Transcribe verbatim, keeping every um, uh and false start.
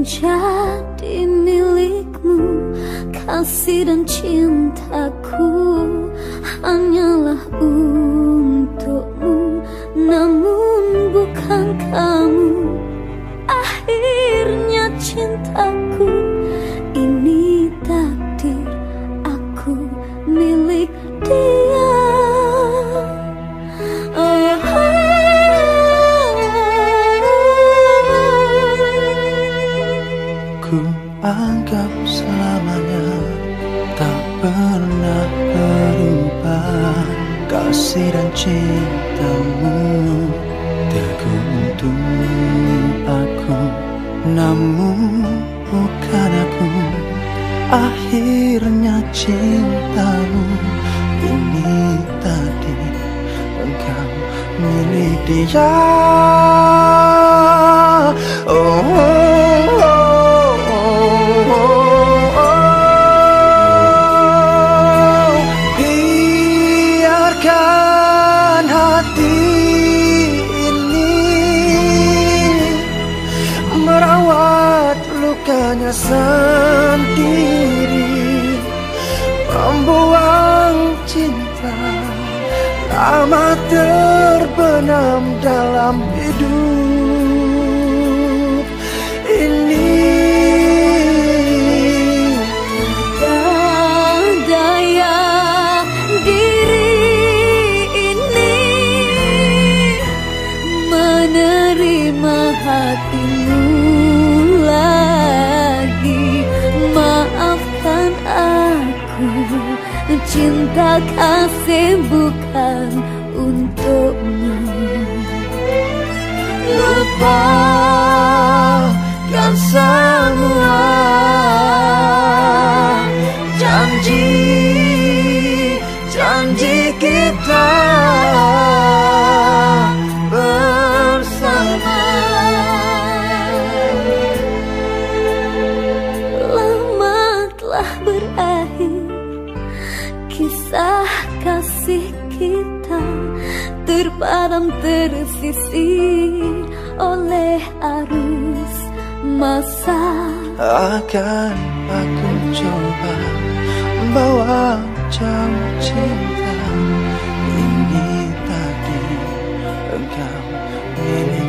menjadi milikmu. Kasih dan cintaku hanyalah untukmu, namun bukan kamu. Akhirnya cintaku ini takdir, aku milik dia. Oh, ku anggap selamanya tak pernah berubah. Kasih dan cintamu teguh untukmu aku, namun bukan aku. Akhirnya cintamu ini tadi, engkau milik dia. Oh, oh, oh, oh, oh. Biarkan hati ini merawat lukanya sendiri, membuang cinta lama terbenam dalam hidup ini. Dan daya diri ini menerima hatimu lagi. Maafkan aku, cinta kasih bukan untukmu. Lupakan semua janji, janji kita bersama. Lama telah berakhir kisah kasih kita, terpadam tersisih oleh arus masa. Akan aku coba bawa jauh cinta ini tadi, engkau milik